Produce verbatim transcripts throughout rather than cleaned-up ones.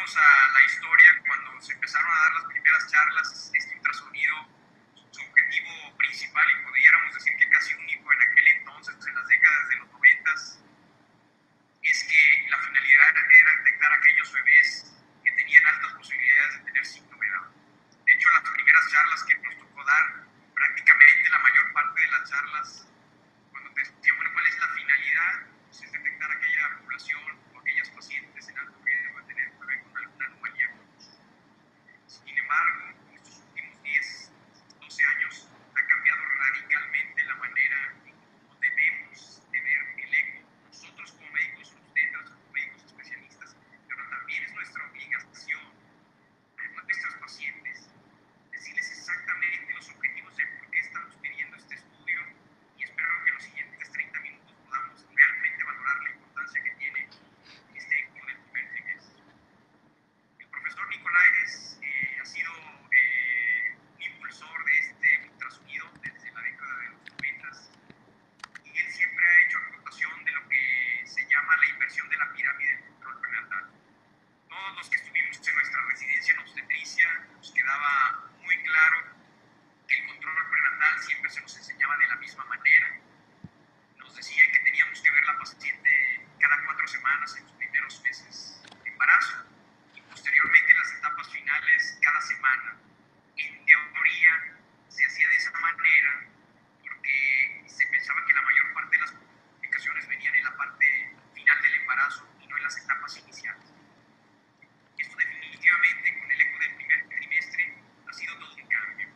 vámonos a la historia cuando se empezaron a dar las primeras charlas. Este ultrasonido, su objetivo principal, y pudiéramos decir que casi único en aquel entonces, en las décadas de los noventas, es que la finalidad era detectar a aquellos bebés que tenían altas posibilidades de tener síndrome Down. De hecho, las primeras charlas que nos tocó dar, prácticamente la mayor parte de las charlas, cuando te decían, bueno, ¿cuál es la finalidad? Pues es detectar aquella población o aquellas pacientes en alto riesgo de tener un bebé con alguna anomalía. Sin embargo, en estos últimos diez, doce años ha cambiado radicalmente la manera en cómo debemos de ver el eco. Nosotros como médicos, ustedes como médicos especialistas, pero también es nuestra obligación a nuestros pacientes decirles exactamente los objetivos de por qué estamos pidiendo este estudio, y espero que en los siguientes treinta minutos podamos realmente valorar la importancia que tiene este eco del primer trimestre. El profesor Nicolaides eh, ha sido eh, un impulsor de este ultrasonido desde la década de los noventas, y él siempre ha hecho acotación de lo que se llama la inversión de la pirámide del control prenatal. Todos los que estuvimos en nuestra residencia en obstetricia nos quedaba muy claro que el control prenatal siempre se nos enseñaba de la misma manera. Nos decía que teníamos que ver a la paciente cada cuatro semanas en los primeros meses de embarazo y posteriormente en las etapas finales cada semana. En teoría se hacía de esa manera porque se pensaba que la mayor parte de las complicaciones venían en la parte final del embarazo y no en las etapas iniciales. Esto definitivamente con el eco del primer trimestre ha sido todo un cambio.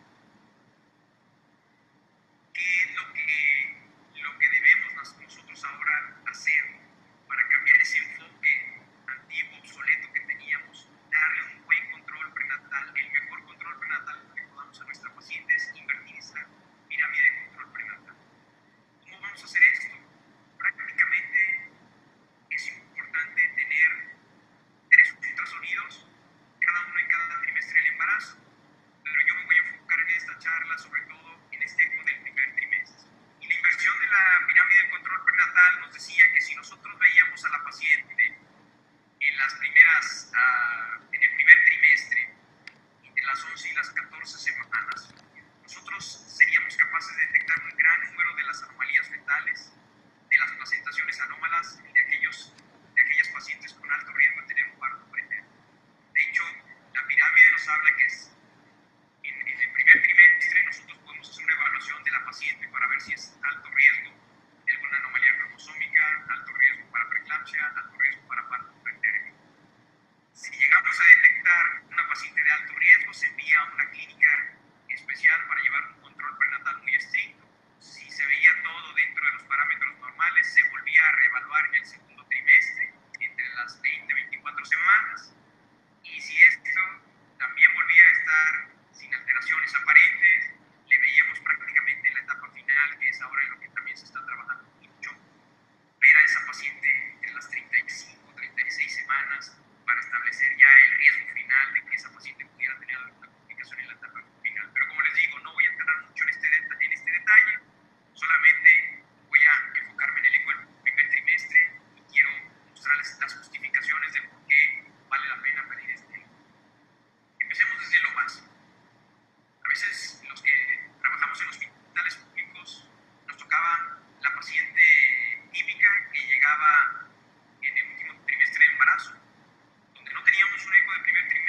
¿Qué es lo que, lo que debemos nosotros ahora hacer para cambiar ese enfoque antiguo, obsoleto que teníamos? Darle un buen control prenatal, el mejor control prenatal que podamos a nuestra paciente es invertir esa pirámide de control prenatal. ¿Cómo vamos a hacer esto? Prácticamente es importante tener tres ultrasonidos, cada uno en cada trimestre del embarazo, pero yo me voy a enfocar en esta charla sobre todo en este eco del primer trimestre. Y la inversión de la pirámide del control prenatal nos decía que si nosotros veíamos a la paciente en las primeras, uh, en el primer trimestre, entre las once y las catorce semanas, nosotros seríamos capaces de detectar un gran número de las anomalías fetales, de las placentaciones anómalas y de, aquellos, de aquellas pacientes con alto riesgo de tener un parto preterno. De hecho, la pirámide nos habla que es, en, en el primer trimestre nosotros podemos hacer una evaluación de la paciente para ver si es alto riesgo de alguna anomalía cromosómica, alto riesgo para preeclampsia, alto riesgo para parto preterno. Si llegamos a detectar una paciente de alto riesgo, se envía a una clínica especial para llevar un control prenatal muy estricto. Si se veía todo dentro de los parámetros normales, se volvía a reevaluar en el segundo trimestre, entre las veinte y veinticuatro semanas. Y si esto también volvía a estar sin alteraciones aparentes, le veíamos prácticamente en la etapa final, que es ahora en lo que también se está trabajando mucho, ver a esa paciente entre las treinta y cinco, treinta y seis semanas para establecer ya el riesgo final de que esa paciente pudiera tener alguna complicación en la etapa final. Pero como les digo, no voy a entrar mucho en este, en este detalle, solamente voy a enfocarme en el eco del primer trimestre y quiero mostrarles las justificaciones del por qué vale la pena pedir este eco. Empecemos desde lo básico. A veces los que trabajamos en hospitales públicos nos tocaba la paciente típica que llegaba en el último trimestre de embarazo, donde no teníamos un eco del primer trimestre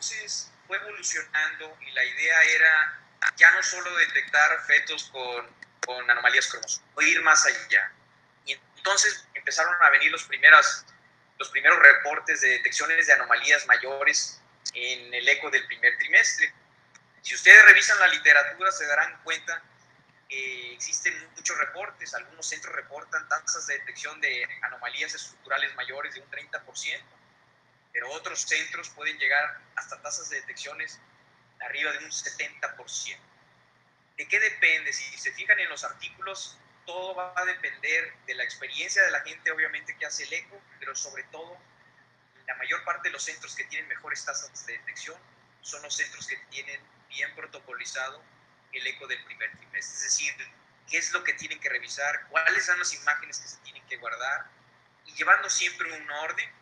entonces fue evolucionando y la idea era ya no solo detectar fetos con, con anomalías cromosómicas, o ir más allá. Y entonces empezaron a venir los, primeras, los primeros reportes de detecciones de anomalías mayores en el eco del primer trimestre. Si ustedes revisan la literatura se darán cuenta que existen muchos reportes. Algunos centros reportan tasas de detección de anomalías estructurales mayores de un treinta por ciento, pero otros centros pueden llegar hasta tasas de detecciones arriba de un setenta por ciento. ¿De qué depende? Si se fijan en los artículos, todo va a depender de la experiencia de la gente, obviamente, que hace el eco, pero sobre todo, la mayor parte de los centros que tienen mejores tasas de detección son los centros que tienen bien protocolizado el eco del primer trimestre. Es decir, qué es lo que tienen que revisar, cuáles son las imágenes que se tienen que guardar, y llevando siempre un orden,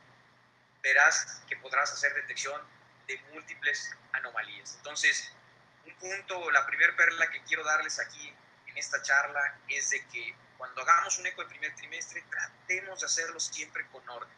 verás que podrás hacer detección de múltiples anomalías. Entonces, un punto, la primera perla que quiero darles aquí en esta charla es de que cuando hagamos un eco de primer trimestre, tratemos de hacerlo siempre con orden.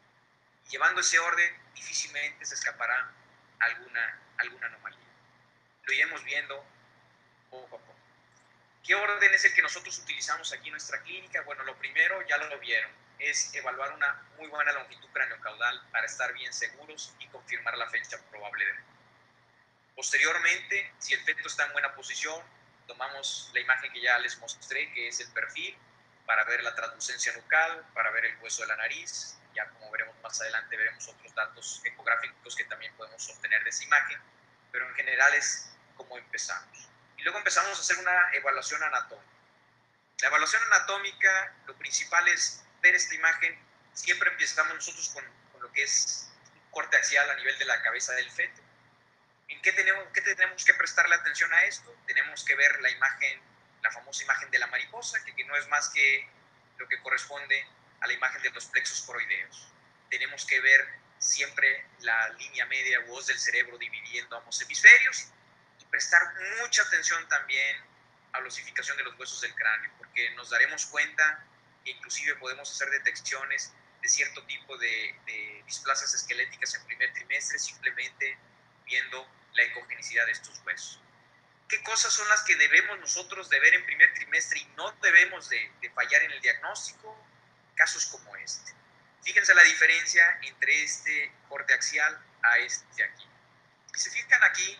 Y llevando ese orden, difícilmente se escapará alguna, alguna anomalía. Lo iremos viendo poco a poco. ¿Qué orden es el que nosotros utilizamos aquí en nuestra clínica? Bueno, lo primero, ya lo vieron, es evaluar una muy buena longitud craneocaudal para estar bien seguros y confirmar la fecha probable de muerte. Posteriormente, si el feto está en buena posición, tomamos la imagen que ya les mostré, que es el perfil, para ver la translucencia nucal, para ver el hueso de la nariz. Ya como veremos más adelante, veremos otros datos ecográficos que también podemos obtener de esa imagen, pero en general es como empezamos. Y luego empezamos a hacer una evaluación anatómica. La evaluación anatómica, lo principal es ver esta imagen. Siempre empezamos nosotros con, con lo que es un corte axial a nivel de la cabeza del feto. ¿En qué tenemos, qué tenemos que prestarle atención a esto? Tenemos que ver la imagen, la famosa imagen de la mariposa, que, que no es más que lo que corresponde a la imagen de los plexos coroideos. Tenemos que ver siempre la línea media o hoz del cerebro dividiendo ambos hemisferios y prestar mucha atención también a la osificación de los huesos del cráneo, porque nos daremos cuenta que inclusive podemos hacer detecciones de cierto tipo de, de displasias esqueléticas en primer trimestre simplemente viendo la ecogenicidad de estos huesos. ¿Qué cosas son las que debemos nosotros de ver en primer trimestre y no debemos de, de fallar en el diagnóstico? Casos como este. Fíjense la diferencia entre este corte axial a este aquí. Si se fijan aquí,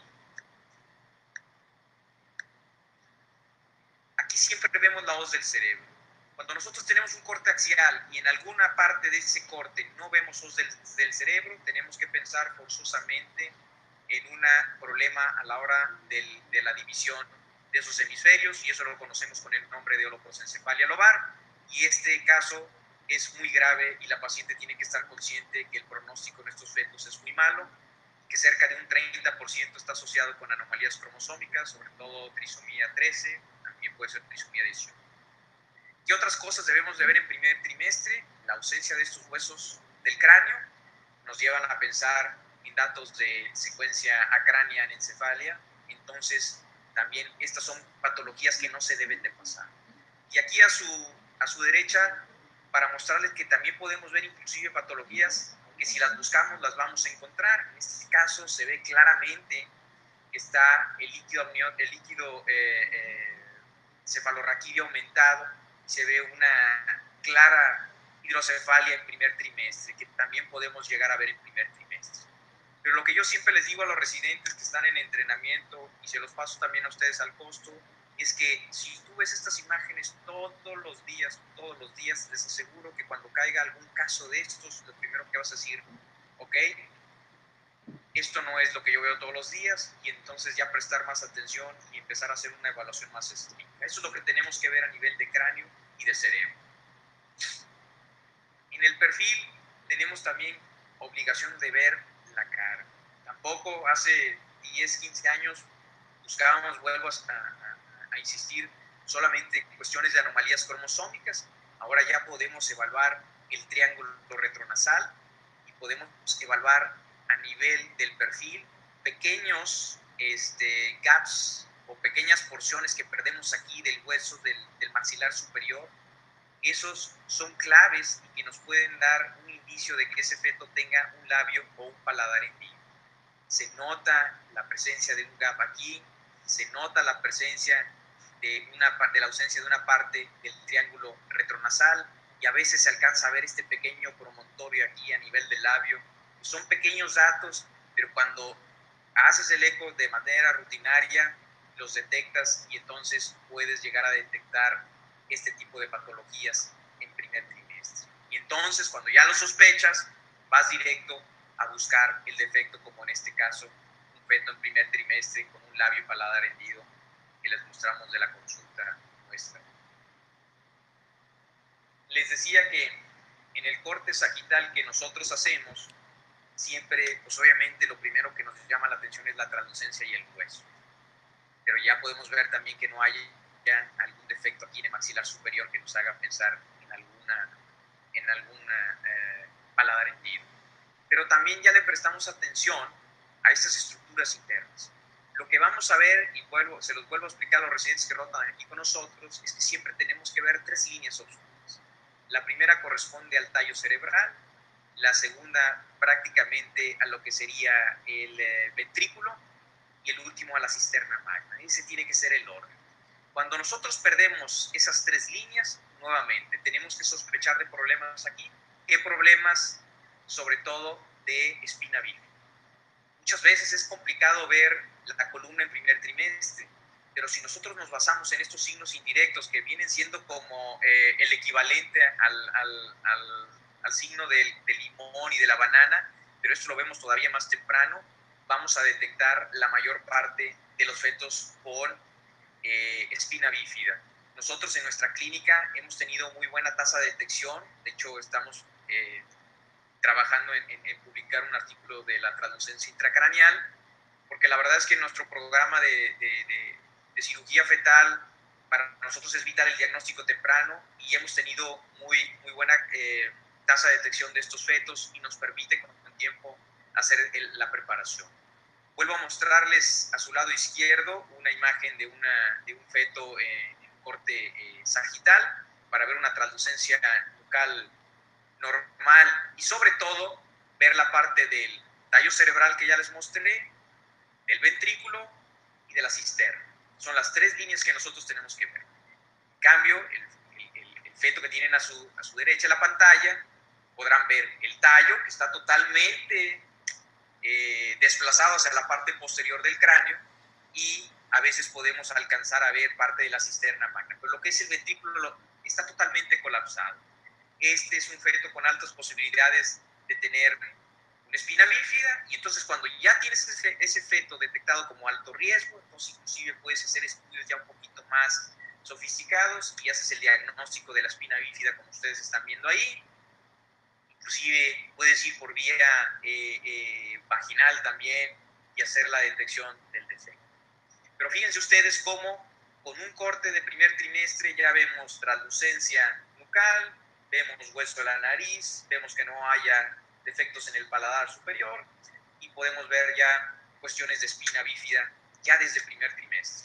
aquí siempre vemos la hoz del cerebro. Cuando nosotros tenemos un corte axial y en alguna parte de ese corte no vemos hoz del, del cerebro, tenemos que pensar forzosamente en un problema a la hora del, de la división de esos hemisferios, y eso lo conocemos con el nombre de holoprosencefalia lobar, y este caso es muy grave y la paciente tiene que estar consciente que el pronóstico en estos fetos es muy malo, que cerca de un treinta por ciento está asociado con anomalías cromosómicas, sobre todo trisomía trece, también puede ser trisomía dieciocho. ¿Qué otras cosas debemos de ver en primer trimestre? La ausencia de estos huesos del cráneo nos llevan a pensar en datos de secuencia acránea en encefalia. Entonces también estas son patologías que no se deben de pasar. Y aquí a su, a su derecha, para mostrarles que también podemos ver inclusive patologías que si las buscamos las vamos a encontrar. En este caso se ve claramente que está el líquido, el líquido eh, eh, cefalorraquídeo aumentado, y se ve una clara hidrocefalia en primer trimestre, que también podemos llegar a ver en primer trimestre. Pero lo que yo siempre les digo a los residentes que están en entrenamiento, y se los paso también a ustedes al costo, es que si tú ves estas imágenes todos los días, todos los días, les aseguro que cuando caiga algún caso de estos, lo primero que vas a decir, ok, esto no es lo que yo veo todos los días, y entonces ya prestar más atención y empezar a hacer una evaluación más estricta. Eso es lo que tenemos que ver a nivel de cráneo y de cerebro. En el perfil tenemos también obligación de ver la cara. Tampoco hace diez, quince años buscábamos, vuelvo a, a, a insistir, solamente cuestiones de anomalías cromosómicas. Ahora ya podemos evaluar el triángulo retronasal y podemos evaluar a nivel del perfil pequeños este, gaps o pequeñas porciones que perdemos aquí del hueso del, del maxilar superior. Esos son claves y que nos pueden dar un indicio de que ese feto tenga un labio o un paladar en vivo. se nota la presencia de un gap aquí, se nota la presencia de, una, de la ausencia de una parte del triángulo retronasal, y a veces se alcanza a ver este pequeño promontorio aquí a nivel del labio. Son pequeños datos, pero cuando haces el eco de manera rutinaria, los detectas y entonces puedes llegar a detectar este tipo de patologías en primer trimestre. Y entonces, cuando ya lo sospechas, vas directo a buscar el defecto, como en este caso, un feto en primer trimestre con un labio paladar hendido que les mostramos de la consulta nuestra. Les decía que en el corte sagital que nosotros hacemos, siempre, pues obviamente lo primero que nos llama la atención es la translucencia y el hueso. Pero ya podemos ver también que no hay ya algún defecto aquí en el maxilar superior que nos haga pensar en alguna, en alguna eh, paladar hendido. Pero también ya le prestamos atención a estas estructuras internas. Lo que vamos a ver, y vuelvo, se los vuelvo a explicar a los residentes que rotan aquí con nosotros, es que siempre tenemos que ver tres líneas oscuras. La primera corresponde al tallo cerebral, la segunda prácticamente a lo que sería el eh, ventrículo, y el último a la cisterna magna. Ese tiene que ser el orden. Cuando nosotros perdemos esas tres líneas, nuevamente tenemos que sospechar de problemas aquí. ¿Qué problemas? Sobre todo de espina bífida. Muchas veces es complicado ver la columna en primer trimestre, pero si nosotros nos basamos en estos signos indirectos que vienen siendo como eh, el equivalente al, al, al, al signo del, del limón y de la banana, pero esto lo vemos todavía más temprano, vamos a detectar la mayor parte de los fetos con eh, espina bífida. Nosotros en nuestra clínica hemos tenido muy buena tasa de detección, de hecho estamos eh, trabajando en, en, en publicar un artículo de la translucencia intracraneal, porque la verdad es que nuestro programa de, de, de, de cirugía fetal para nosotros es vital el diagnóstico temprano, y hemos tenido muy, muy buena eh, tasa de detección de estos fetos y nos permite con el tiempo hacer el, la preparación. Vuelvo a mostrarles a su lado izquierdo una imagen de, una, de un feto eh, en corte eh, sagital para ver una translucencia nucal normal y sobre todo ver la parte del tallo cerebral que ya les mostré, del ventrículo y de la cisterna. Son las tres líneas que nosotros tenemos que ver. En cambio, el, el, el feto que tienen a su, a su derecha en la pantalla, podrán ver el tallo que está totalmente eh, desplazado hacia la parte posterior del cráneo, y a veces podemos alcanzar a ver parte de la cisterna magna, pero lo que es el ventrículo está totalmente colapsado. Este es un feto con altas posibilidades de tener una espina bífida, y entonces cuando ya tienes ese, ese feto detectado como alto riesgo, entonces inclusive puedes hacer estudios ya un poquito más sofisticados y haces el diagnóstico de la espina bífida como ustedes están viendo ahí. Inclusive puedes ir por vía eh, eh, vaginal también y hacer la detección del defecto. Pero fíjense ustedes cómo con un corte de primer trimestre ya vemos translucencia nucal, vemos hueso de la nariz, vemos que no haya defectos en el paladar superior, y podemos ver ya cuestiones de espina bífida ya desde el primer trimestre.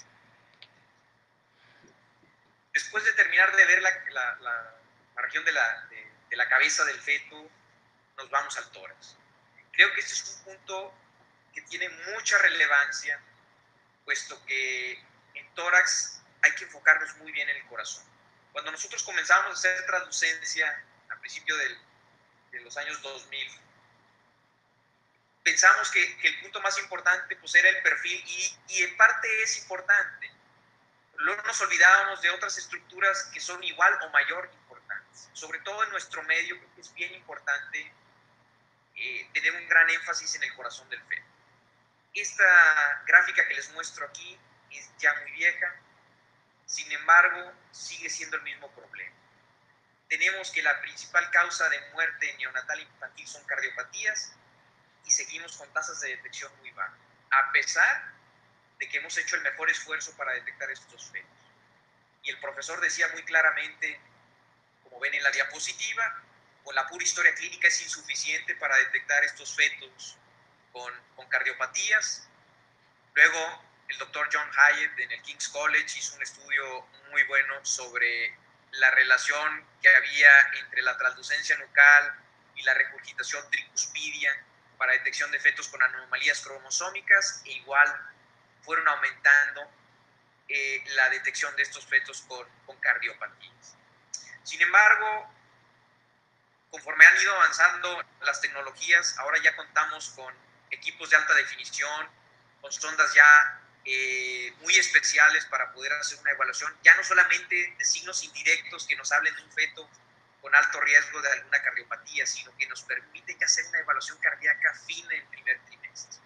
Después de terminar de ver la, la, la, la región de la, de, de la cabeza del feto, nos vamos al tórax. Creo que este es un punto que tiene mucha relevancia, puesto que en tórax hay que enfocarnos muy bien en el corazón. Cuando nosotros comenzamos a hacer translucencia a principios del, de los años dos mil, pensamos que, que el punto más importante pues, era el perfil, y, y en parte es importante. Luego nos olvidábamos de otras estructuras que son igual o mayor importancia. Sobre todo en nuestro medio, creo que es bien importante eh, tener un gran énfasis en el corazón del feto. Esta gráfica que les muestro aquí es ya muy vieja, sin embargo, sigue siendo el mismo problema. Tenemos que la principal causa de muerte neonatal infantil son cardiopatías, y seguimos con tasas de detección muy bajas, a pesar de que hemos hecho el mejor esfuerzo para detectar estos fetos. Y el profesor decía muy claramente, como ven en la diapositiva, con la pura historia clínica es insuficiente para detectar estos fetos con, con cardiopatías. Luego, el doctor John Hyatt en el King's College hizo un estudio muy bueno sobre la relación que había entre la translucencia nucal y la regurgitación tricuspidia para detección de fetos con anomalías cromosómicas e igual fueron aumentando eh, la detección de estos fetos con, con cardiopatías. Sin embargo, conforme han ido avanzando las tecnologías, ahora ya contamos con equipos de alta definición, con sondas ya eh, muy especiales para poder hacer una evaluación, ya no solamente de signos indirectos que nos hablen de un feto con alto riesgo de alguna cardiopatía, sino que nos permite ya hacer una evaluación cardíaca fina en primer trimestre.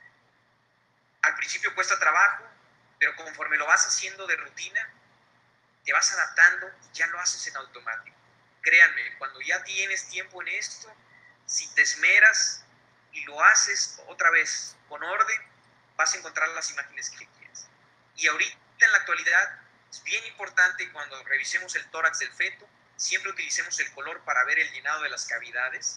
Al principio cuesta trabajo, pero conforme lo vas haciendo de rutina, te vas adaptando y ya lo haces en automático. Créanme, cuando ya tienes tiempo en esto, si te esmeras y lo haces otra vez con orden, vas a encontrar las imágenes que quieres. Y ahorita en la actualidad es bien importante cuando revisemos el tórax del feto, siempre utilicemos el color para ver el llenado de las cavidades.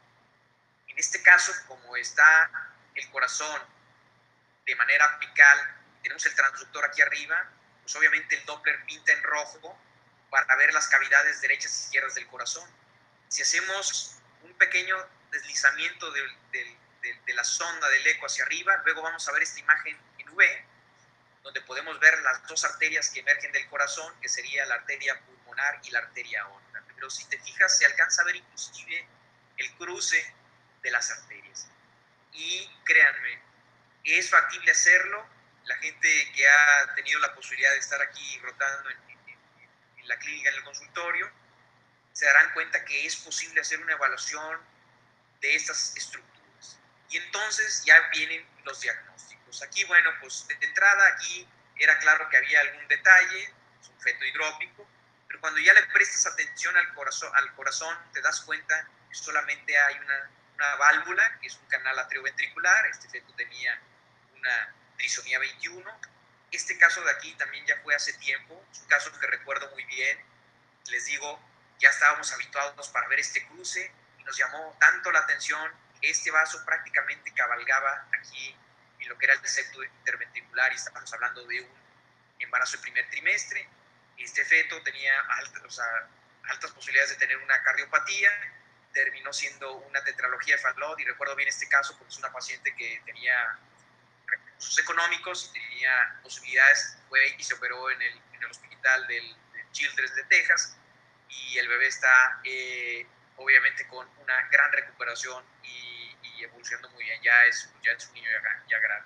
En este caso, como está el corazón de manera apical, tenemos el transductor aquí arriba, pues obviamente el Doppler pinta en rojo para ver las cavidades derechas e izquierdas del corazón. Si hacemos un pequeño deslizamiento de, de, de, de la sonda del eco hacia arriba, luego vamos a ver esta imagen en V, donde podemos ver las dos arterias que emergen del corazón, que sería la arteria pulmonar y la arteria aorta. Pero si te fijas, se alcanza a ver inclusive el cruce de las arterias. Y créanme, es factible hacerlo. La gente que ha tenido la posibilidad de estar aquí rotando en, en, en la clínica, en el consultorio, se darán cuenta que es posible hacer una evaluación de estas estructuras. Y entonces ya vienen los diagnósticos. Aquí, bueno, pues de entrada aquí era claro que había algún detalle, es un feto hidrópico, pero cuando ya le prestas atención al corazón, al corazón te das cuenta que solamente hay una, una válvula, que es un canal atrioventricular. Este feto tenía una trisomía veintiuno. Este caso de aquí también ya fue hace tiempo, es un caso que recuerdo muy bien. Les digo, ya estábamos habituados para ver este cruce y nos llamó tanto la atención que este vaso prácticamente cabalgaba aquí en lo que era el septo interventricular, y estamos hablando de un embarazo de primer trimestre. Este feto tenía altas, o sea, altas posibilidades de tener una cardiopatía, terminó siendo una tetralogía de Fallot, y recuerdo bien este caso porque es una paciente que tenía recursos económicos y tenía posibilidades, fue y se operó en el, en el hospital del, del Children's de Texas, y el bebé está eh, obviamente con una gran recuperación y, y evolucionando muy bien, ya es, ya es un niño ya, ya grande.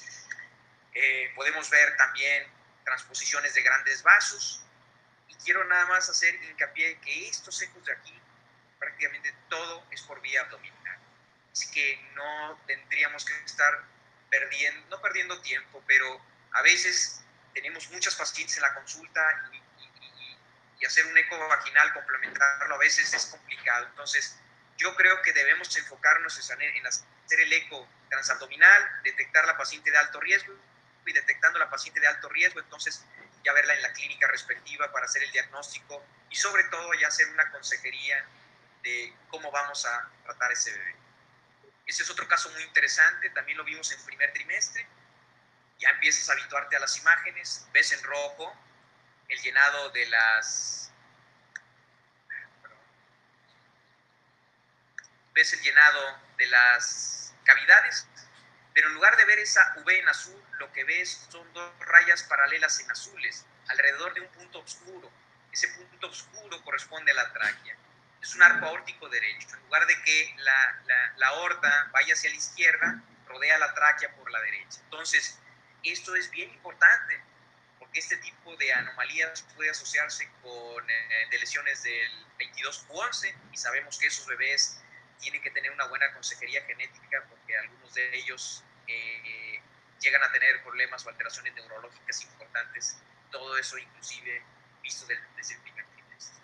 Eh, podemos ver también transposiciones de grandes vasos, y quiero nada más hacer hincapié en que estos ecos de aquí, prácticamente todo es por vía abdominal, así que no tendríamos que estar perdiendo, no perdiendo tiempo, pero a veces tenemos muchas pacientes en la consulta y, y, y, y hacer un eco vaginal, complementarlo, a veces es complicado. Entonces yo creo que debemos enfocarnos en, en hacer el eco transabdominal, detectar la paciente de alto riesgo, y detectando la paciente de alto riesgo, entonces ya verla en la clínica respectiva para hacer el diagnóstico y sobre todo ya hacer una consejería de cómo vamos a tratar ese bebé. Ese es otro caso muy interesante, también lo vimos en primer trimestre. Ya empiezas a habituarte a las imágenes, ves en rojo el llenado de las... Perdón, ves el llenado de las cavidades, pero en lugar de ver esa V en azul, lo que ves son dos rayas paralelas en azules, alrededor de un punto oscuro. Ese punto oscuro corresponde a la tráquea. Es un arco aórtico derecho. En lugar de que la, la, la aorta vaya hacia la izquierda, rodea la tráquea por la derecha. Entonces, esto es bien importante, porque este tipo de anomalías puede asociarse con eh, de lesiones del veintidós Q once, y sabemos que esos bebés tienen que tener una buena consejería genética, porque algunos de ellos eh, llegan a tener problemas o alteraciones neurológicas importantes, todo eso inclusive visto del, desde el primer trimestre.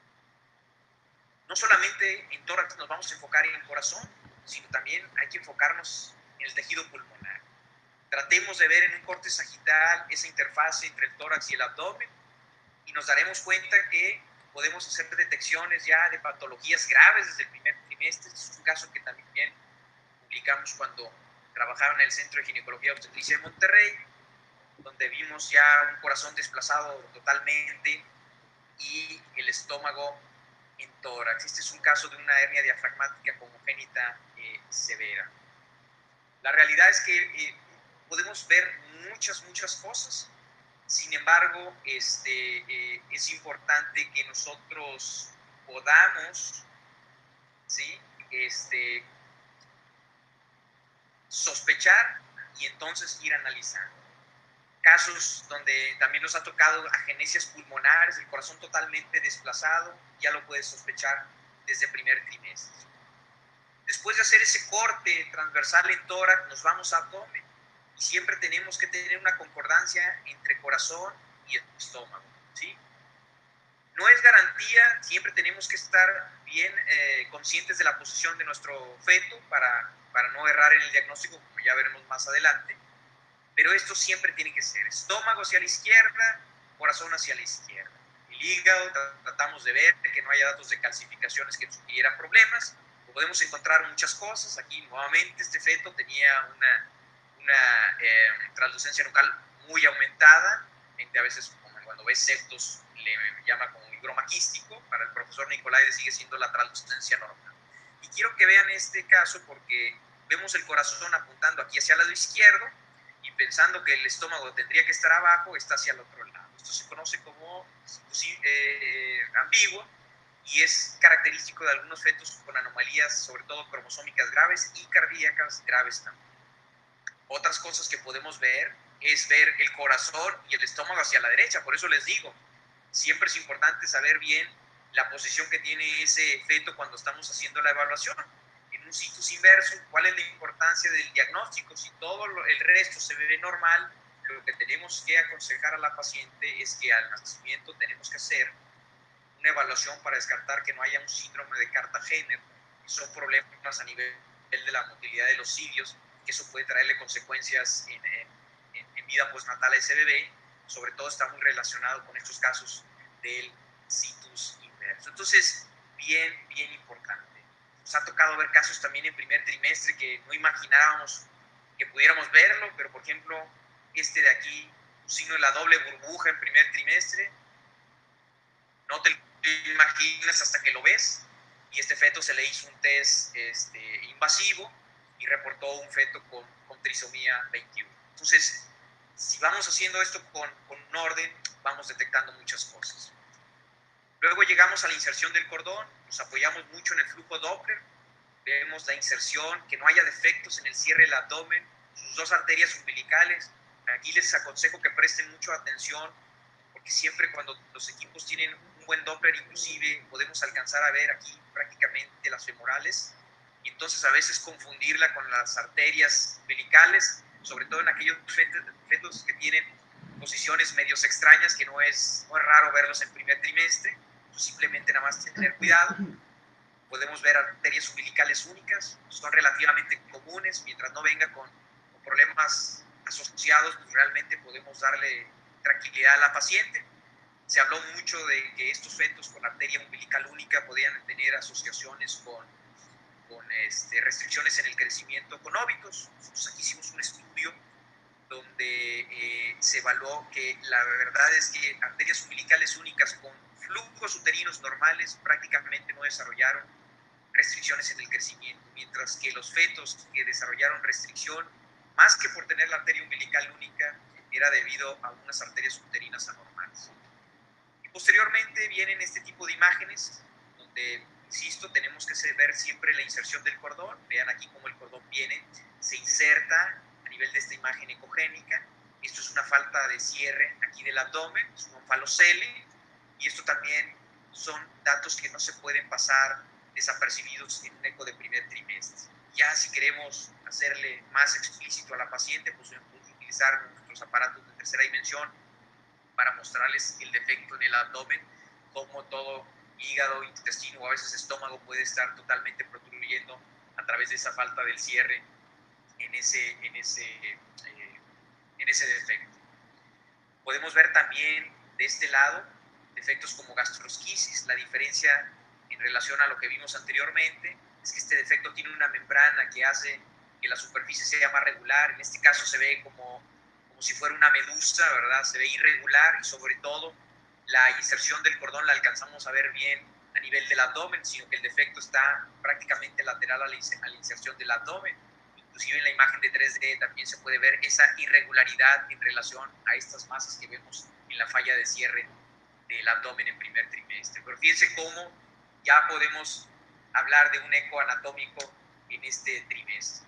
No solamente en tórax nos vamos a enfocar en el corazón, sino también hay que enfocarnos en el tejido pulmonar. Tratemos de ver en un corte sagital esa interfaz entre el tórax y el abdomen, y nos daremos cuenta que podemos hacer detecciones ya de patologías graves desde el primer trimestre. Este es un caso que también publicamos cuando trabajaba en el Centro de Ginecología y Obstetricia de Monterrey, donde vimos ya un corazón desplazado totalmente y el estómago en tórax. Este es un caso de una hernia diafragmática congénita eh, severa. La realidad es que eh, podemos ver muchas, muchas cosas. Sin embargo, este, eh, es importante que nosotros podamos, ¿sí? este, sospechar y entonces ir analizando. Casos donde también nos ha tocado agenesias pulmonares, el corazón totalmente desplazado, ya lo puedes sospechar desde primer trimestre. Después de hacer ese corte transversal en tórax, nos vamos a abdomen y siempre tenemos que tener una concordancia entre corazón y estómago, ¿sí? No es garantía, siempre tenemos que estar bien eh, conscientes de la posición de nuestro feto para, para no errar en el diagnóstico, como ya veremos más adelante, pero esto siempre tiene que ser estómago hacia la izquierda, corazón hacia la izquierda. El hígado tratamos de ver que no haya datos de calcificaciones que sugieran problemas. Podemos encontrar muchas cosas. Aquí nuevamente este feto tenía una, una eh, translucencia nucal muy aumentada, a veces como cuando ves septos le llama como higroma quístico, para el profesor Nicolaide sigue siendo la translucencia normal. Y quiero que vean este caso porque vemos el corazón apuntando aquí hacia el lado izquierdo y pensando que el estómago tendría que estar abajo, está hacia el otro lado. Esto se conoce como eh, ambiguo y es característico de algunos fetos con anomalías, sobre todo cromosómicas graves y cardíacas graves también. Otras cosas que podemos ver es ver el corazón y el estómago hacia la derecha. Por eso les digo, siempre es importante saber bien la posición que tiene ese feto cuando estamos haciendo la evaluación. En un situs inverso, ¿cuál es la importancia del diagnóstico? Si todo el resto se ve normal, lo que tenemos que aconsejar a la paciente es que al nacimiento tenemos que hacer una evaluación para descartar que no haya un síndrome de Cartagena, que son problemas a nivel de la motilidad de los cilios, que eso puede traerle consecuencias en, en, en vida postnatal a ese bebé. Sobre todo está muy relacionado con estos casos del situs inverso. Entonces, bien, bien importante. Nos ha tocado ver casos también en primer trimestre que no imaginábamos que pudiéramos verlo, pero por ejemplo, este de aquí, un signo de la doble burbuja en primer trimestre, no te lo imaginas hasta que lo ves, y este feto se le hizo un test este, invasivo y reportó un feto con, con trisomía veintiuno. Entonces, si vamos haciendo esto con, con un orden, vamos detectando muchas cosas. Luego llegamos a la inserción del cordón, nos apoyamos mucho en el flujo Doppler, vemos la inserción, que no haya defectos en el cierre del abdomen, sus dos arterias umbilicales. Aquí les aconsejo que presten mucha atención, porque siempre cuando los equipos tienen un buen Doppler, inclusive podemos alcanzar a ver aquí prácticamente las femorales, y entonces a veces confundirla con las arterias umbilicales, sobre todo en aquellos fetos que tienen posiciones medios extrañas, que no es, no es raro verlos en primer trimestre. Entonces, simplemente nada más tener cuidado. Podemos ver arterias umbilicales únicas, son relativamente comunes, mientras no venga con, con problemas asociados, pues realmente podemos darle tranquilidad a la paciente. Se habló mucho de que estos fetos con arteria umbilical única podían tener asociaciones con, con este, restricciones en el crecimiento con óbitos. Nosotros aquí hicimos un estudio donde eh, se evaluó que la verdad es que arterias umbilicales únicas con flujos uterinos normales prácticamente no desarrollaron restricciones en el crecimiento, mientras que los fetos que desarrollaron restricción, más que por tener la arteria umbilical única, era debido a unas arterias uterinas anormales. Y posteriormente vienen este tipo de imágenes donde, insisto, tenemos que ver siempre la inserción del cordón. Vean aquí cómo el cordón viene, se inserta a nivel de esta imagen ecogénica. Esto es una falta de cierre aquí del abdomen, es un onfalocele, y esto también son datos que no se pueden pasar desapercibidos en un eco de primer trimestre. Ya si queremos hacerle más explícito a la paciente, pues podemos utilizar nuestros aparatos de tercera dimensión para mostrarles el defecto en el abdomen, como todo hígado, intestino o a veces estómago puede estar totalmente protruyendo a través de esa falta del cierre en ese, en ese, eh, en ese defecto. Podemos ver también de este lado defectos como gastrosquisis. La diferencia en relación a lo que vimos anteriormente es que este defecto tiene una membrana que hace que la superficie sea más regular. En este caso se ve como, como si fuera una medusa, ¿verdad? Se ve irregular, y sobre todo la inserción del cordón la alcanzamos a ver bien a nivel del abdomen, sino que el defecto está prácticamente lateral a la, a la inserción del abdomen. Inclusive en la imagen de tres D también se puede ver esa irregularidad en relación a estas masas que vemos en la falla de cierre del abdomen en primer trimestre. Pero fíjense cómo ya podemos hablar de un eco anatómico en este trimestre.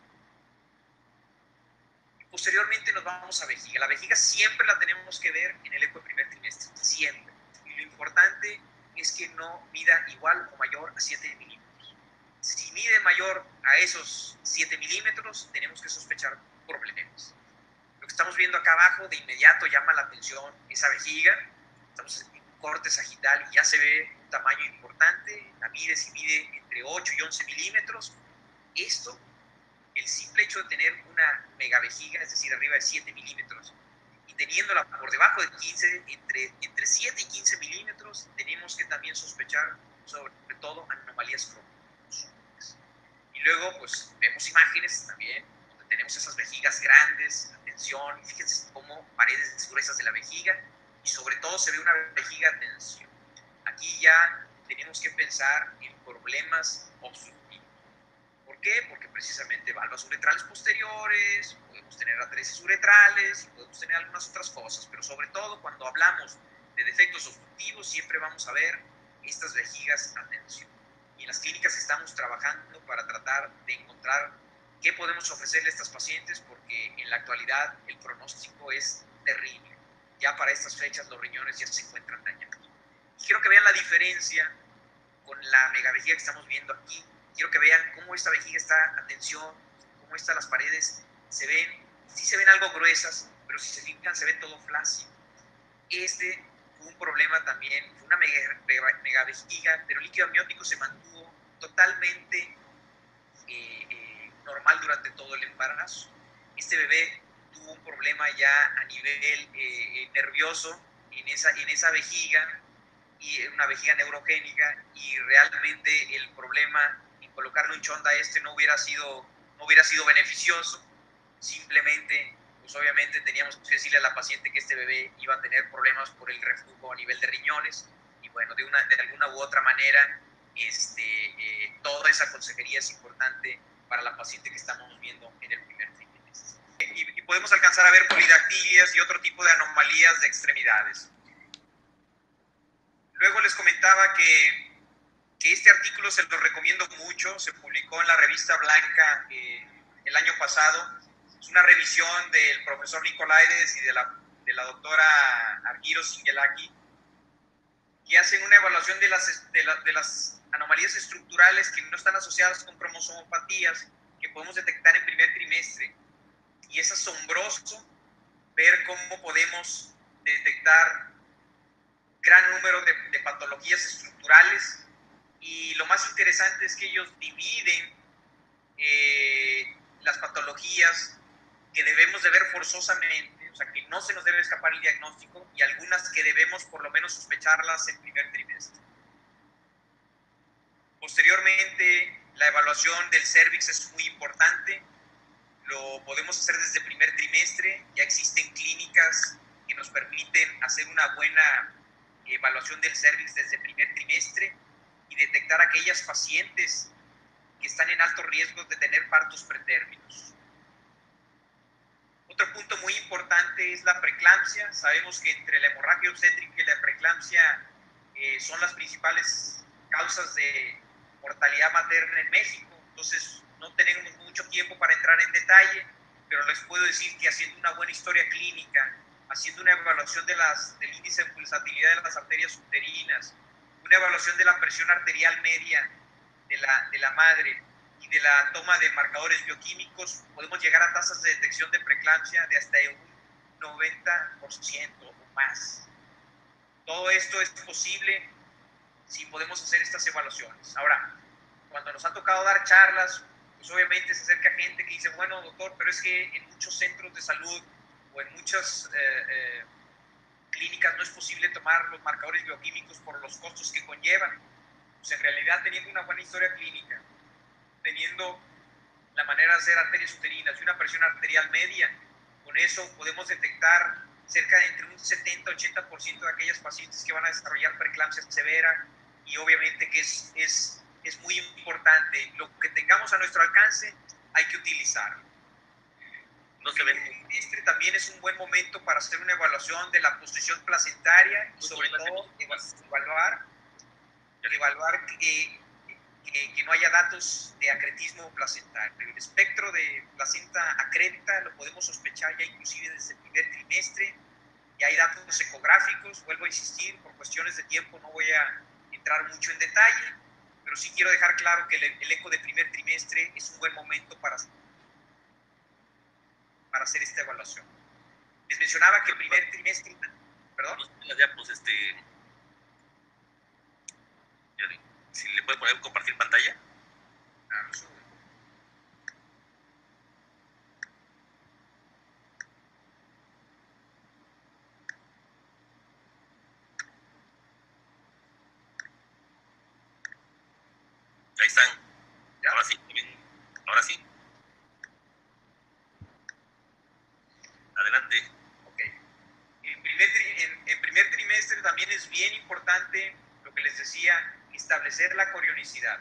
Posteriormente nos vamos a vejiga. La vejiga siempre la tenemos que ver en el eco de primer trimestre, siempre. Y lo importante es que no mida igual o mayor a siete milímetros. Si mide mayor a esos siete milímetros, tenemos que sospechar problemas. Lo que estamos viendo acá abajo de inmediato llama la atención esa vejiga. Estamos en un corte sagital y ya se ve un tamaño importante. La mide, si mide entre ocho y once milímetros. Esto, el simple hecho de tener una megavejiga, es decir, arriba de siete milímetros, y teniéndola por debajo de quince, entre, entre siete y quince milímetros, tenemos que también sospechar sobre todo anomalías cromosómicas. Y luego, pues, vemos imágenes también donde tenemos esas vejigas grandes, atención, fíjense cómo paredes gruesas de la vejiga, y sobre todo se ve una vejiga a tensión. Aquí ya tenemos que pensar en problemas obstructivos. ¿Por qué? Porque precisamente valvas uretrales posteriores, podemos tener atresis uretrales, podemos tener algunas otras cosas, pero sobre todo cuando hablamos de defectos obstructivos siempre vamos a ver estas vejigas a tensión. Y en las clínicas estamos trabajando para tratar de encontrar qué podemos ofrecerle a estas pacientes, porque en la actualidad el pronóstico es terrible. Ya para estas fechas los riñones ya se encuentran dañados. Y quiero que vean la diferencia con la megavejiga que estamos viendo aquí. Quiero que vean cómo esta vejiga está a tensión, cómo están las paredes, se ven, sí se ven algo gruesas, pero si se fijan se ve todo flácido. Este fue un problema también, fue una mega, mega, megavejiga, pero el líquido amniótico se mantuvo totalmente eh, eh, normal durante todo el embarazo. Este bebé tuvo un problema ya a nivel eh, nervioso en esa, en esa vejiga, y una vejiga neurogénica, y realmente el problema en colocarle un chonda a este no hubiera sido, no hubiera sido beneficioso. Simplemente, pues obviamente teníamos que decirle a la paciente que este bebé iba a tener problemas por el reflujo a nivel de riñones, y bueno, de, una, de alguna u otra manera, este, eh, toda esa consejería es importante para la paciente que estamos viendo en el primer trimestre. Y, y podemos alcanzar a ver polidactilias y otro tipo de anomalías de extremidades. Luego les comentaba que, que este artículo se lo recomiendo mucho, se publicó en la revista Blanca eh, el año pasado. Es una revisión del profesor Nicolaides y de la, de la doctora Argiro Singelaki, que hacen una evaluación de las, de, la, de las anomalías estructurales que no están asociadas con cromosomopatías, que podemos detectar en primer trimestre. Y es asombroso ver cómo podemos detectar gran número de, de patologías estructurales, y lo más interesante es que ellos dividen eh, las patologías que debemos de ver forzosamente, o sea, que no se nos debe escapar el diagnóstico, y algunas que debemos por lo menos sospecharlas en primer trimestre. Posteriormente, la evaluación del cérvix es muy importante, lo podemos hacer desde primer trimestre. Ya existen clínicas que nos permiten hacer una buena evaluación del cérvix desde primer trimestre y detectar aquellas pacientes que están en alto riesgo de tener partos pretérminos. Otro punto muy importante es la preeclampsia. Sabemos que entre la hemorragia obstétrica y la preeclampsia eh, son las principales causas de mortalidad materna en México. Entonces no tenemos mucho tiempo para entrar en detalle, pero les puedo decir que haciendo una buena historia clínica, haciendo una evaluación de las, del índice de pulsatividad de las arterias uterinas, una evaluación de la presión arterial media de la, de la madre y de la toma de marcadores bioquímicos, podemos llegar a tasas de detección de preeclampsia de hasta un noventa por ciento o más. Todo esto es posible si podemos hacer estas evaluaciones. Ahora, cuando nos ha tocado dar charlas, pues obviamente se acerca gente que dice, bueno, doctor, pero es que en muchos centros de salud o en muchas eh, eh, clínicas no es posible tomar los marcadores bioquímicos por los costos que conllevan. Pues en realidad, teniendo una buena historia clínica, teniendo la manera de hacer arterias uterinas y una presión arterial media, con eso podemos detectar cerca de entre un setenta a ochenta por ciento de aquellas pacientes que van a desarrollar preeclampsia severa y obviamente que es, es, es muy importante. Lo que tengamos a nuestro alcance hay que utilizarlo. No se ven. El trimestre también es un buen momento para hacer una evaluación de la posición placentaria y sobre todo evaluar, evaluar que, que, que no haya datos de acretismo placentario. El espectro de placenta acrédita lo podemos sospechar ya inclusive desde el primer trimestre. Y hay datos ecográficos, vuelvo a insistir, por cuestiones de tiempo no voy a entrar mucho en detalle, pero sí quiero dejar claro que el, el eco de primer trimestre es un buen momento para, para hacer esta evaluación. Les mencionaba que el primer trimestre... ¿Perdón? Ya, pues, este... Si le puede poner compartir pantalla. Ah, eso. Ahí están. ¿Ya? Ahora sí. Ahora sí. Adelante. Ok. En primer, en, en primer trimestre también es bien importante, lo que les decía, establecer la corionicidad.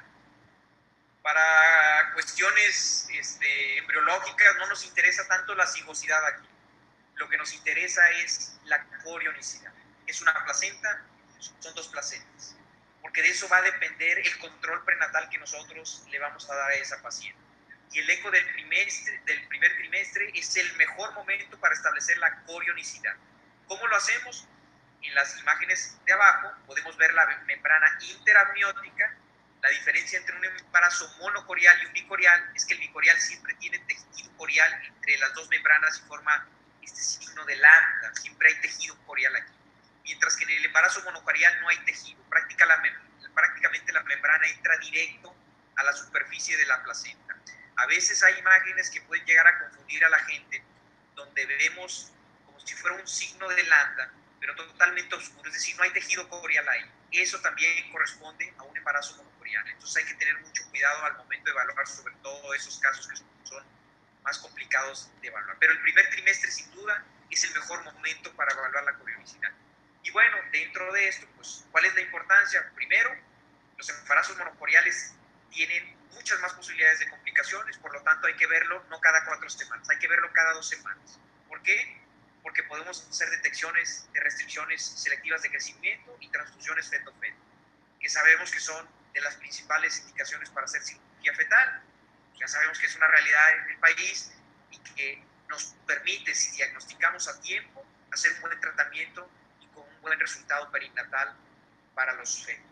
Para cuestiones este, embriológicas no nos interesa tanto la cigosidad aquí. Lo que nos interesa es la corionicidad. Es una placenta, son dos placentas. Porque de eso va a depender el control prenatal que nosotros le vamos a dar a esa paciente. Y el eco del, trimestre, del primer trimestre es el mejor momento para establecer la corionicidad. ¿Cómo lo hacemos? En las imágenes de abajo podemos ver la membrana interamniótica. La diferencia entre un embarazo monocorial y un bicorial es que el bicorial siempre tiene tejido corial entre las dos membranas y forma este signo de lambda. Siempre hay tejido corial aquí. Mientras que en el embarazo monocorial no hay tejido. Prácticamente la membrana entra directo a la superficie de la placenta. A veces hay imágenes que pueden llegar a confundir a la gente, donde vemos como si fuera un signo de lambda, pero totalmente oscuro, es decir, no hay tejido corial ahí. Eso también corresponde a un embarazo monocorial. Entonces hay que tener mucho cuidado al momento de evaluar, sobre todo esos casos que son más complicados de evaluar. Pero el primer trimestre, sin duda, es el mejor momento para evaluar la corionicidad. Y bueno, dentro de esto, pues, ¿cuál es la importancia? Primero, los embarazos monocoriales tienen muchas más posibilidades de complicaciones, por lo tanto hay que verlo no cada cuatro semanas, hay que verlo cada dos semanas. ¿Por qué? Porque podemos hacer detecciones de restricciones selectivas de crecimiento y transfusiones feto-feto, que sabemos que son de las principales indicaciones para hacer cirugía fetal. Ya sabemos que es una realidad en el país y que nos permite, si diagnosticamos a tiempo, hacer un buen tratamiento y con un buen resultado perinatal para los fetos.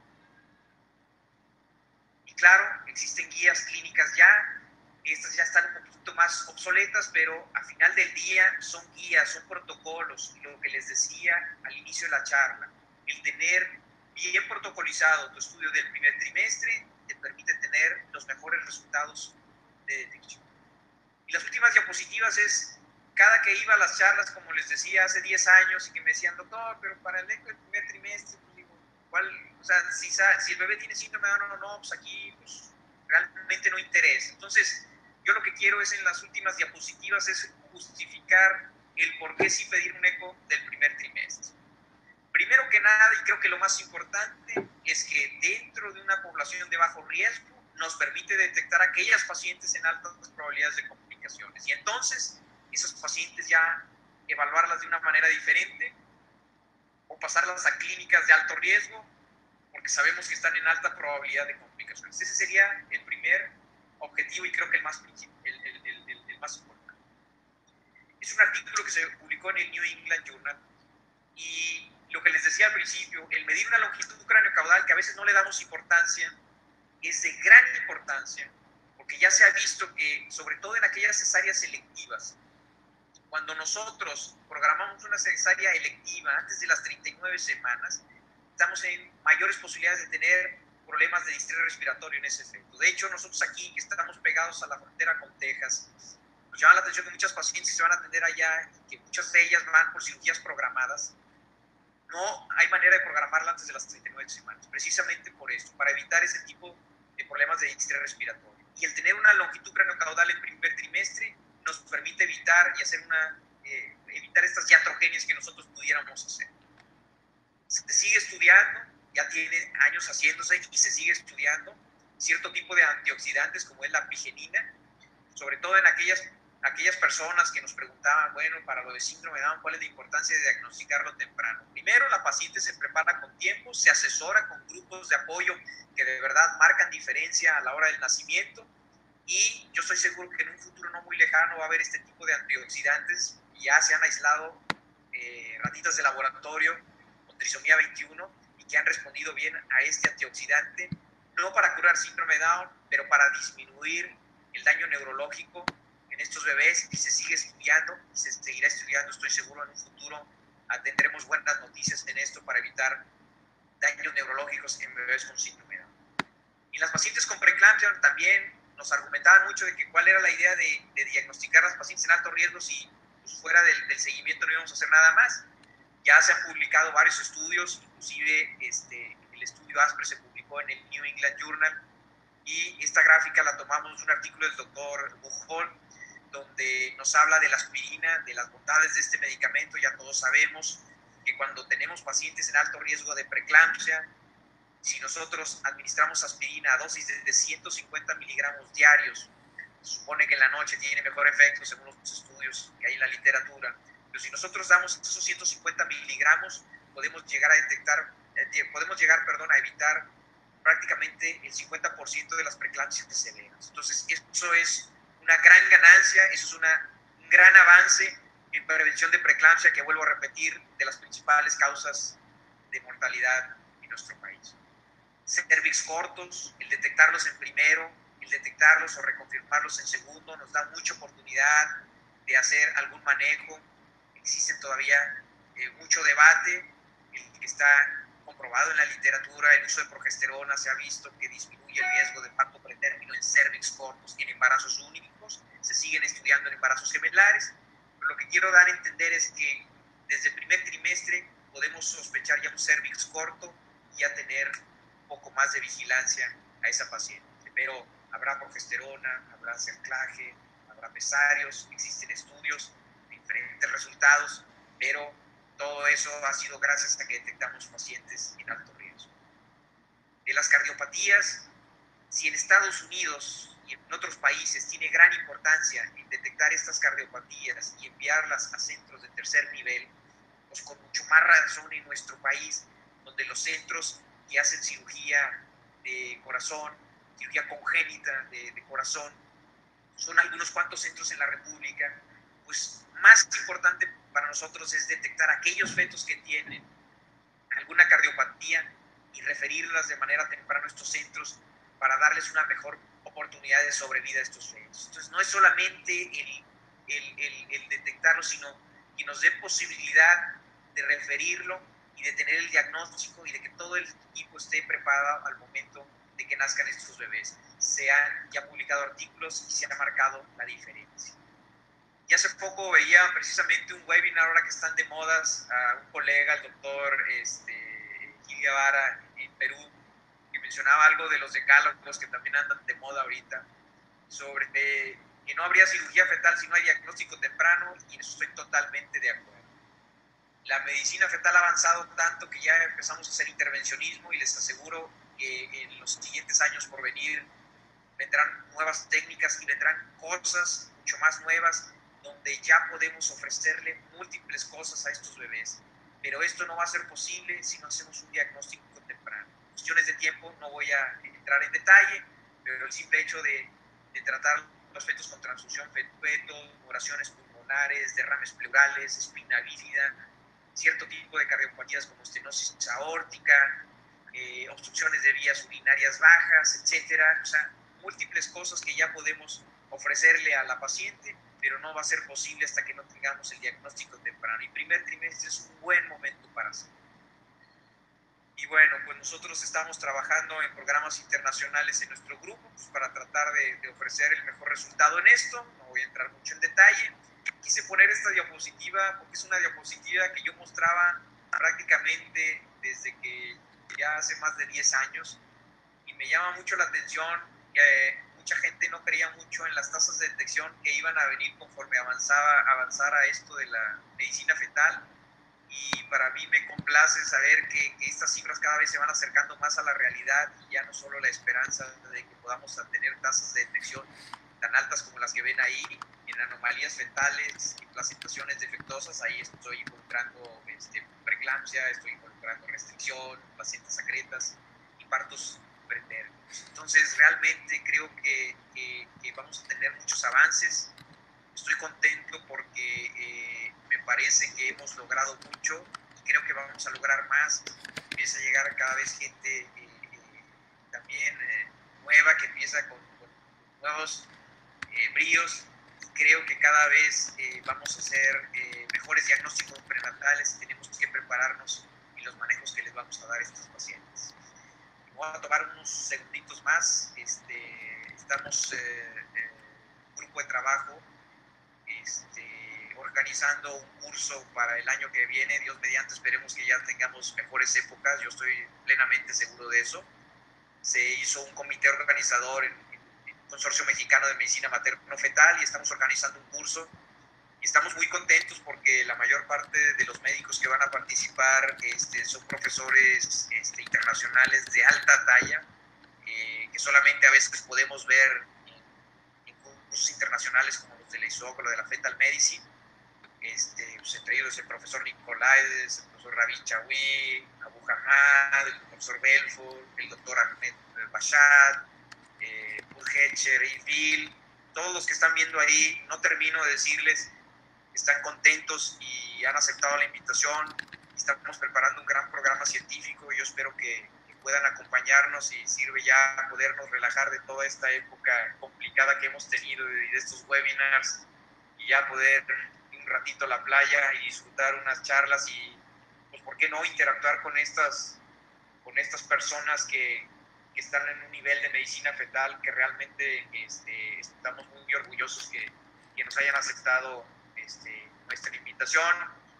Y claro, existen guías clínicas ya. Estas ya están un poquito más obsoletas, pero al final del día son guías, son protocolos. Y lo que les decía al inicio de la charla, el tener bien protocolizado tu estudio del primer trimestre te permite tener los mejores resultados de detección. Y las últimas diapositivas es, cada que iba a las charlas, como les decía, hace diez años, y que me decían, doctor, pero para el eco del primer trimestre, pues digo, ¿cuál? O sea, si, si el bebé tiene síndrome de no, no, no, pues aquí pues, realmente no interesa. Entonces, yo lo que quiero es en las últimas diapositivas es justificar el por qué sí pedir un eco del primer trimestre. Primero que nada, y creo que lo más importante, es que dentro de una población de bajo riesgo nos permite detectar aquellas pacientes en altas probabilidades de complicaciones. Y entonces, esas pacientes ya evaluarlas de una manera diferente o pasarlas a clínicas de alto riesgo, porque sabemos que están en alta probabilidad de complicaciones. Ese sería el primer objetivo y creo que el más, el, el, el, el más importante. Es un artículo que se publicó en el New England Journal y lo que les decía al principio, el medir una longitud craneocaudal que a veces no le damos importancia, es de gran importancia, porque ya se ha visto que, sobre todo en aquellas cesáreas selectivas, cuando nosotros programamos una cesárea electiva antes de las treinta y nueve semanas, estamos en mayores posibilidades de tener problemas de distrés respiratorio en ese efecto. De hecho, nosotros aquí, que estamos pegados a la frontera con Texas, nos llama la atención que muchas pacientes se van a atender allá y que muchas de ellas van por cirugías programadas. No hay manera de programarla antes de las treinta y nueve semanas, precisamente por esto, para evitar ese tipo de problemas de distrés respiratorio. Y el tener una longitud craneocaudal en primer trimestre nos permite evitar y hacer una, eh, evitar estas iatrogenias que nosotros pudiéramos hacer. Se sigue estudiando ya tiene años haciéndose y se sigue estudiando cierto tipo de antioxidantes como es la pigenina, sobre todo en aquellas, aquellas personas que nos preguntaban, bueno, para lo de síndrome de Down, ¿cuál es la importancia de diagnosticarlo temprano? Primero, la paciente se prepara con tiempo, se asesora con grupos de apoyo que de verdad marcan diferencia a la hora del nacimiento, y yo estoy seguro que en un futuro no muy lejano va a haber este tipo de antioxidantes. Ya se han aislado eh, ratitas de laboratorio con trisomía veintiuno y que han respondido bien a este antioxidante, no para curar síndrome de Down, pero para disminuir el daño neurológico en estos bebés, y se sigue estudiando y se seguirá estudiando. Estoy seguro en un futuro tendremos buenas noticias en esto para evitar daños neurológicos en bebés con síndrome de Down. Y las pacientes con preeclampsia también nos argumentaban mucho de que cuál era la idea de, de diagnosticar a las pacientes en alto riesgo si pues, fuera del, del seguimiento no íbamos a hacer nada más. Ya se han publicado varios estudios, inclusive este, el estudio ASPRE se publicó en el New England Journal, y esta gráfica la tomamos de un artículo del doctor Bujol, donde nos habla de la aspirina, de las bondades de este medicamento. Ya todos sabemos que cuando tenemos pacientes en alto riesgo de preeclampsia, si nosotros administramos aspirina a dosis de ciento cincuenta miligramos diarios, se supone que en la noche tiene mejor efecto según los estudios que hay en la literatura, pero si nosotros damos esos ciento cincuenta miligramos, podemos llegar a detectar, eh, podemos llegar, perdón, a evitar prácticamente el cincuenta por ciento de las preeclampsias severas. Entonces, eso es una gran ganancia, eso es una, un gran avance en prevención de preeclampsia, que vuelvo a repetir, de las principales causas de mortalidad en nuestro país. Cervix cortos, el detectarlos en primero, el detectarlos o reconfirmarlos en segundo, nos da mucha oportunidad de hacer algún manejo. Existe todavía eh, mucho debate, el que está comprobado en la literatura. El uso de progesterona se ha visto que disminuye el riesgo de parto pretérmino en cervix cortos y en embarazos únicos. Se siguen estudiando en embarazos gemelares, pero lo que quiero dar a entender es que desde el primer trimestre podemos sospechar ya un cervix corto y ya tener un poco más de vigilancia a esa paciente. Pero habrá progesterona, habrá cerclaje, habrá pesarios, existen estudios de diferentes resultados, pero todo eso ha sido gracias a que detectamos pacientes en alto riesgo. De las cardiopatías, si en Estados Unidos y en otros países tiene gran importancia en detectar estas cardiopatías y enviarlas a centros de tercer nivel, pues con mucho más razón en nuestro país, donde los centros que hacen cirugía de corazón, cirugía congénita de, de corazón, son algunos cuantos centros en la República, pues más importante para nosotros es detectar aquellos fetos que tienen alguna cardiopatía y referirlas de manera temprana a estos centros para darles una mejor oportunidad de sobrevida a estos fetos. Entonces no es solamente el, el, el, el detectarlo, sino que nos dé posibilidad de referirlo y de tener el diagnóstico y de que todo el equipo esté preparado al momento de que nazcan estos bebés. Se han ya publicado artículos y se ha marcado la diferencia. Y hace poco veía precisamente un webinar, ahora que están de modas, a un colega, el doctor este, Gil Guevara, en Perú, que mencionaba algo de los decálogos que también andan de moda ahorita, sobre eh, que no habría cirugía fetal si no hay diagnóstico temprano, y en eso estoy totalmente de acuerdo. La medicina fetal ha avanzado tanto que ya empezamos a hacer intervencionismo, y les aseguro que en los siguientes años por venir vendrán nuevas técnicas y vendrán cosas mucho más nuevas, donde ya podemos ofrecerle múltiples cosas a estos bebés. Pero esto no va a ser posible si no hacemos un diagnóstico temprano. Cuestiones de tiempo, no voy a entrar en detalle, pero el simple hecho de, de tratar los fetos con transfusión feto-feto, tumoraciones pulmonares, derrames pleurales, espina bífida, cierto tipo de cardiopatías como estenosis aórtica, eh, obstrucciones de vías urinarias bajas, etcétera. O sea, múltiples cosas que ya podemos ofrecerle a la paciente, pero no va a ser posible hasta que no tengamos el diagnóstico temprano. Y primer trimestre es un buen momento para hacerlo. Y bueno, pues nosotros estamos trabajando en programas internacionales en nuestro grupo, pues para tratar de, de ofrecer el mejor resultado en esto. No voy a entrar mucho en detalle. Quise poner esta diapositiva porque es una diapositiva que yo mostraba prácticamente desde que ya hace más de diez años, y me llama mucho la atención que mucha gente no creía mucho en las tasas de detección que iban a venir conforme avanzaba, avanzara esto de la medicina fetal. y para mí me complace saber que, que estas cifras cada vez se van acercando más a la realidad y ya no solo la esperanza de que podamos tener tasas de detección tan altas como las que ven ahí, en anomalías fetales y placentaciones defectuosas. Ahí estoy involucrando este, preeclampsia, estoy involucrando restricción, placentas secretas y partos pretérminos. Entonces realmente creo que, que, que vamos a tener muchos avances. Estoy contento porque eh, me parece que hemos logrado mucho y creo que vamos a lograr más. Empieza a llegar cada vez gente eh, eh, también eh, nueva que empieza con, con nuevos eh, bríos. Creo que cada vez eh, vamos a hacer eh, mejores diagnósticos prenatales y tenemos que prepararnos en los manejos que les vamos a dar a estos pacientes. Voy a tomar unos segunditos más. Este, estamos eh, eh, un grupo de trabajo Este, organizando un curso para el año que viene. Dios mediante, esperemos que ya tengamos mejores épocas. Yo estoy plenamente seguro de eso. Se hizo un comité organizador en, en, en el Consorcio Mexicano de Medicina Materno-Fetal y estamos organizando un curso y estamos muy contentos porque la mayor parte de los médicos que van a participar este, son profesores este, internacionales de alta talla eh, que solamente a veces podemos ver cursos internacionales como los de la I S O C o lo de la Fetal Medicine, este, pues entre ellos el profesor Nicolaides, el profesor Ravi Chawi, Abu Hamad, el profesor Belfort, el doctor Ahmed Bashad, eh, Burhecher, Phil, todos los que están viendo ahí, no termino de decirles, están contentos y han aceptado la invitación. Estamos preparando un gran programa científico y yo espero que puedan acompañarnos y sirve ya podernos relajar de toda esta época complicada que hemos tenido y de estos webinars y ya poder ir un ratito a la playa y disfrutar unas charlas y, pues, ¿por qué no interactuar con estas, con estas personas que, que están en un nivel de medicina fetal que realmente este, estamos muy orgullosos que, que nos hayan aceptado este, nuestra invitación?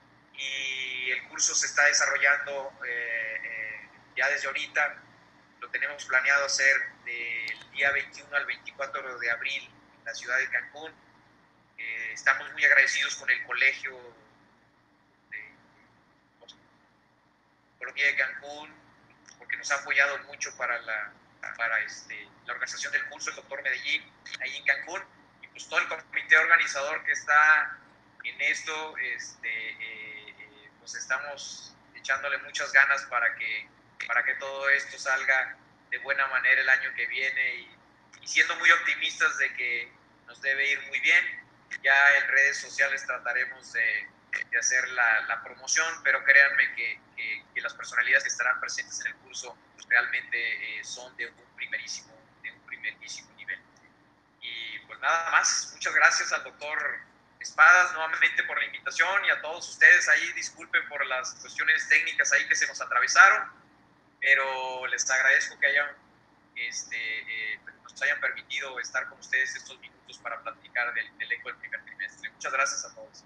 Y el curso se está desarrollando eh, eh, ya desde ahorita. Lo tenemos planeado hacer del día veintiuno al veinticuatro de abril en la ciudad de Cancún. Eh, estamos muy agradecidos con el colegio de Colombia de Cancún porque nos ha apoyado mucho para la, para este, la organización del curso, el doctor Medellín, ahí en Cancún, y pues todo el comité organizador que está en esto, este, eh, eh, pues estamos echándole muchas ganas para que, para que todo esto salga de buena manera el año que viene y, y siendo muy optimistas de que nos debe ir muy bien. Ya en redes sociales trataremos de, de hacer la, la promoción, pero créanme que, que, que las personalidades que estarán presentes en el curso realmente eh, son de un primerísimo, de un primerísimo nivel. Y pues nada más, muchas gracias al doctor Espadas nuevamente por la invitación y a todos ustedes ahí, disculpen por las cuestiones técnicas ahí que se nos atravesaron, pero les agradezco que hayan, este, eh, nos hayan permitido estar con ustedes estos minutos para platicar del, del eco del primer trimestre. Muchas gracias a todos.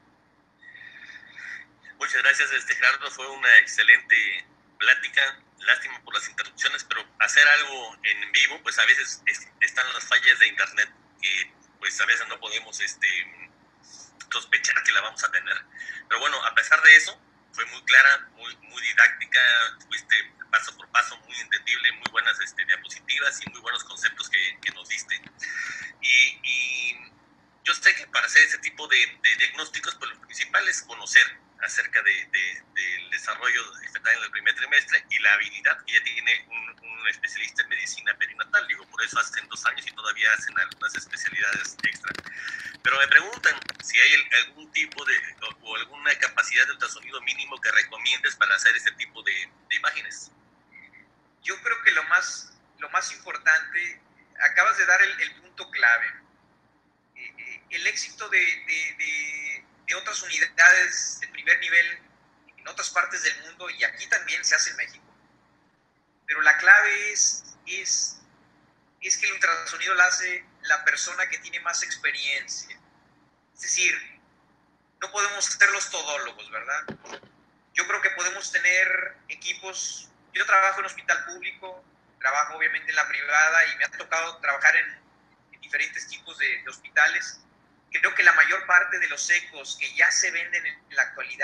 Muchas gracias, este, Gerardo, fue una excelente plática. Lástima por las interrupciones, pero hacer algo en vivo, pues a veces es, están las fallas de internet que pues a veces no podemos este, sospechar que la vamos a tener. Pero bueno, a pesar de eso, fue muy clara, muy, muy didáctica, fuiste paso por paso, muy entendible, muy buenas este, diapositivas y muy buenos conceptos que, que nos diste. Y, y yo sé que para hacer ese tipo de, de diagnósticos, pues lo principal es conocer acerca de, de, del desarrollo fetal en el primer trimestre y la habilidad que ya tiene un, un especialista en medicina perinatal. Digo, por eso hacen dos años y todavía hacen algunas especialidades extra. Pero me preguntan si hay el, algún tipo de o, o alguna capacidad de ultrasonido mínimo que recomiendes para hacer este tipo de, de imágenes. Yo creo que lo más, lo más importante, acabas de dar el, el punto clave. Eh, eh, el éxito de, de, de, de otras unidades de primer nivel en otras partes del mundo, y aquí también se hace en México, pero la clave es, es, es que el ultrasonido lo hace la persona que tiene más experiencia. Es decir, no podemos ser los todólogos, ¿verdad? Yo creo que podemos tener equipos. Yo trabajo en hospital público, trabajo obviamente en la privada y me ha tocado trabajar en, en diferentes tipos de, de hospitales. Creo que la mayor parte de los ecos que ya se venden en la actualidad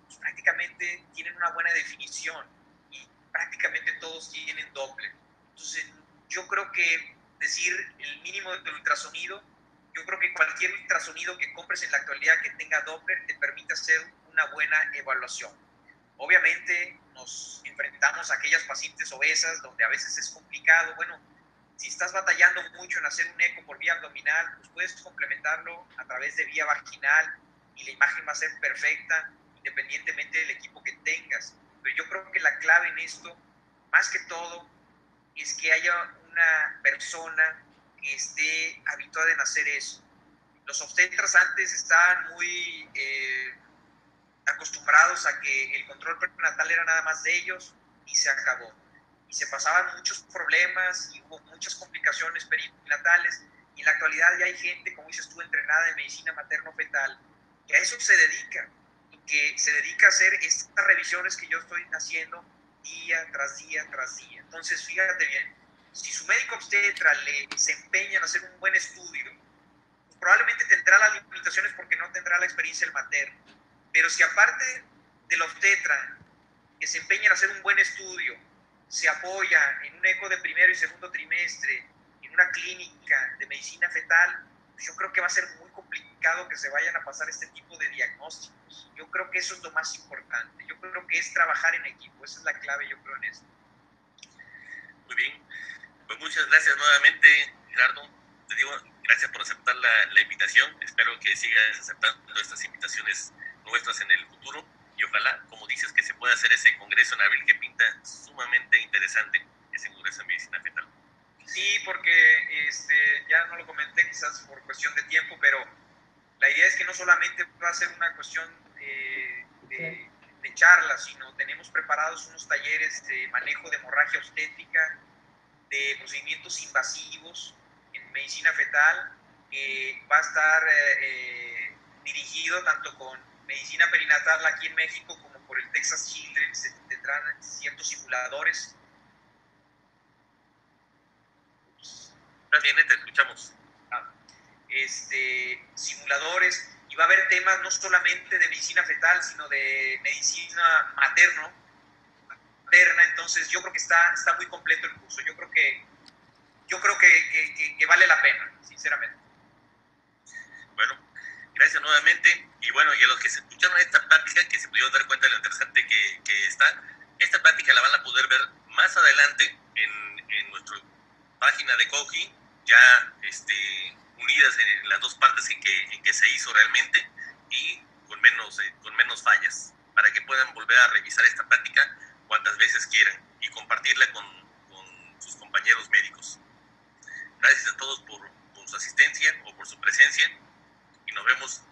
pues prácticamente tienen una buena definición y prácticamente todos tienen Doppler. Entonces, yo creo que decir el mínimo del ultrasonido, yo creo que cualquier ultrasonido que compres en la actualidad que tenga Doppler te permite hacer una buena evaluación. Obviamente nos enfrentamos a aquellas pacientes obesas donde a veces es complicado. Bueno, si estás batallando mucho en hacer un eco por vía abdominal, pues puedes complementarlo a través de vía vaginal y la imagen va a ser perfecta independientemente del equipo que tengas. Pero yo creo que la clave en esto, más que todo, es que haya una persona que esté habituada en hacer eso. Los obstetras antes estaban muy eh, acostumbrados a que el control prenatal era nada más de ellos y se acabó. Y se pasaban muchos problemas y hubo muchas complicaciones perinatales. Y en la actualidad ya hay gente, como dices tú, entrenada en medicina materno-fetal, que a eso se dedica, y que se dedica a hacer estas revisiones que yo estoy haciendo día tras día tras día. Entonces, fíjate bien, si su médico obstetra le se empeña en hacer un buen estudio, pues probablemente tendrá las limitaciones porque no tendrá la experiencia del materno. Pero si aparte del obstetra que se empeña en hacer un buen estudio, se apoya en un eco de primero y segundo trimestre, en una clínica de medicina fetal, pues yo creo que va a ser muy complicado que se vayan a pasar este tipo de diagnósticos. Yo creo que eso es lo más importante. Yo creo que es trabajar en equipo. Esa es la clave, yo creo, en esto. Muy bien. Pues muchas gracias nuevamente, Gerardo. Te digo, gracias por aceptar la, la invitación. Espero que sigas aceptando estas invitaciones nuestras en el futuro. Y ojalá, como dices, que se pueda hacer ese congreso en abril que pinta sumamente interesante, ese congreso en medicina fetal. Sí, porque este, ya no lo comenté quizás por cuestión de tiempo, pero la idea es que no solamente va a ser una cuestión de, de, de charlas, sino tenemos preparados unos talleres de manejo de hemorragia obstétrica, de procedimientos invasivos en medicina fetal, que va a estar eh, dirigido tanto con medicina perinatal aquí en México como por el Texas Children's. Se tendrán ciertos simuladores. Está bien, te escuchamos. Ah, este, simuladores, y va a haber temas no solamente de medicina fetal, sino de medicina materno, materna. Entonces yo creo que está, está muy completo el curso. Yo creo que, yo creo que, que, que, que vale la pena, sinceramente. Bueno, gracias nuevamente. Y bueno, y a los que se escucharon esta plática, que se pudieron dar cuenta de lo interesante que, que está, esta plática la van a poder ver más adelante en, en nuestra página de Koji, ya este, unidas en las dos partes en que, en que se hizo realmente y con menos, eh, con menos fallas, para que puedan volver a revisar esta plática cuantas veces quieran y compartirla con, con sus compañeros médicos. Gracias a todos por, por su asistencia o por su presencia y nos vemos